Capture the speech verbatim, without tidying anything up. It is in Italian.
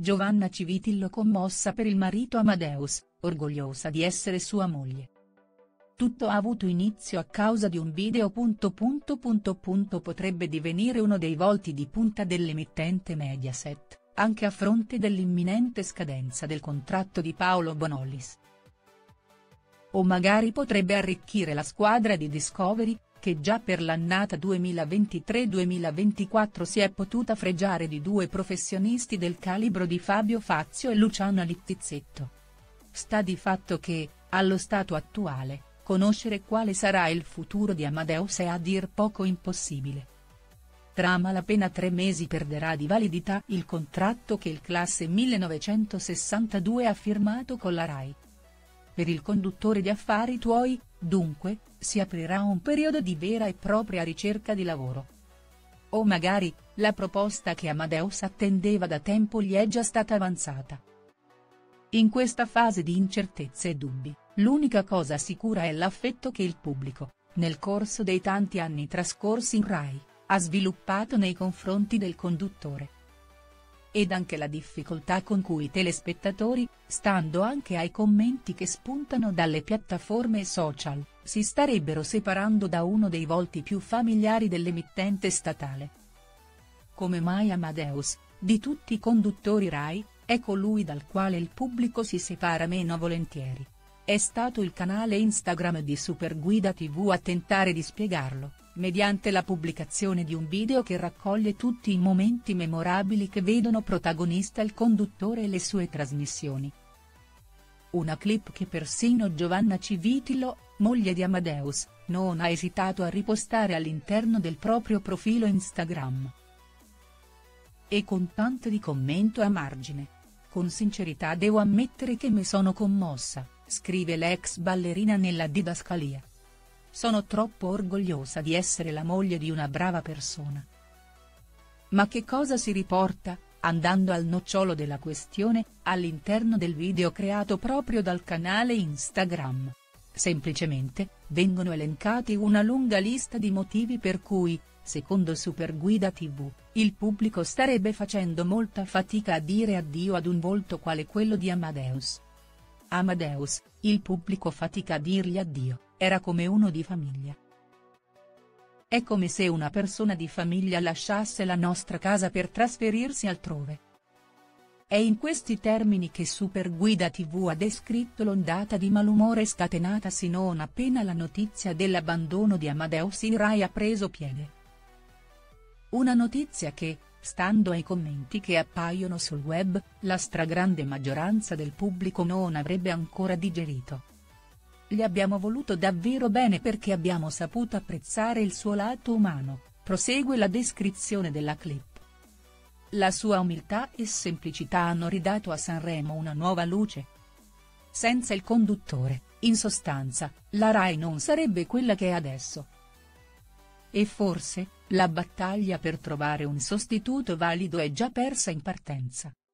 Giovanna Civitillo commossa per il marito Amadeus, orgogliosa di essere sua moglie. Tutto ha avuto inizio a causa di un video. Potrebbe divenire uno dei volti di punta dell'emittente Mediaset, anche a fronte dell'imminente scadenza del contratto di Paolo Bonolis. O magari potrebbe arricchire la squadra di Discovery, che già per l'annata duemilaventitré duemilaventiquattro si è potuta fregiare di due professionisti del calibro di Fabio Fazio e Luciana Littizzetto. Sta di fatto che, allo stato attuale, conoscere quale sarà il futuro di Amadeus è a dir poco impossibile. Tra malapena tre mesi perderà di validità il contratto che il classe millenovecentosessantadue ha firmato con la Rai. Per il conduttore di Affari tuoi, dunque, si aprirà un periodo di vera e propria ricerca di lavoro. O magari, la proposta che Amadeus attendeva da tempo gli è già stata avanzata. In questa fase di incertezze e dubbi, l'unica cosa sicura è l'affetto che il pubblico, nel corso dei tanti anni trascorsi in Rai, ha sviluppato nei confronti del conduttore. Ed anche la difficoltà con cui i telespettatori, stando anche ai commenti che spuntano dalle piattaforme social, si starebbero separando da uno dei volti più familiari dell'emittente statale. Come mai Amadeus, di tutti i conduttori Rai, è colui dal quale il pubblico si separa meno volentieri? È stato il canale Instagram di Superguida tivù a tentare di spiegarlo, mediante la pubblicazione di un video che raccoglie tutti i momenti memorabili che vedono protagonista il conduttore e le sue trasmissioni. Una clip che persino Giovanna Civitillo, moglie di Amadeus, non ha esitato a ripostare all'interno del proprio profilo Instagram. E con tanto di commento a margine. Con sincerità devo ammettere che mi sono commossa, scrive l'ex ballerina nella didascalia. Sono troppo orgogliosa di essere la moglie di una brava persona. Ma che cosa si riporta, andando al nocciolo della questione, all'interno del video creato proprio dal canale Instagram? Semplicemente, vengono elencati una lunga lista di motivi per cui, secondo Superguida tivù, il pubblico starebbe facendo molta fatica a dire addio ad un volto quale quello di Amadeus. Amadeus, il pubblico fatica a dirgli addio, era come uno di famiglia. È come se una persona di famiglia lasciasse la nostra casa per trasferirsi altrove. È in questi termini che Superguida tivù ha descritto l'ondata di malumore scatenatasi non appena la notizia dell'abbandono di Amadeus in Rai ha preso piede. Una notizia che, stando ai commenti che appaiono sul web, la stragrande maggioranza del pubblico non avrebbe ancora digerito. Gli abbiamo voluto davvero bene perché abbiamo saputo apprezzare il suo lato umano, prosegue la descrizione della clip. La sua umiltà e semplicità hanno ridato a Sanremo una nuova luce. Senza il conduttore, in sostanza, la Rai non sarebbe quella che è adesso. E forse, la battaglia per trovare un sostituto valido è già persa in partenza.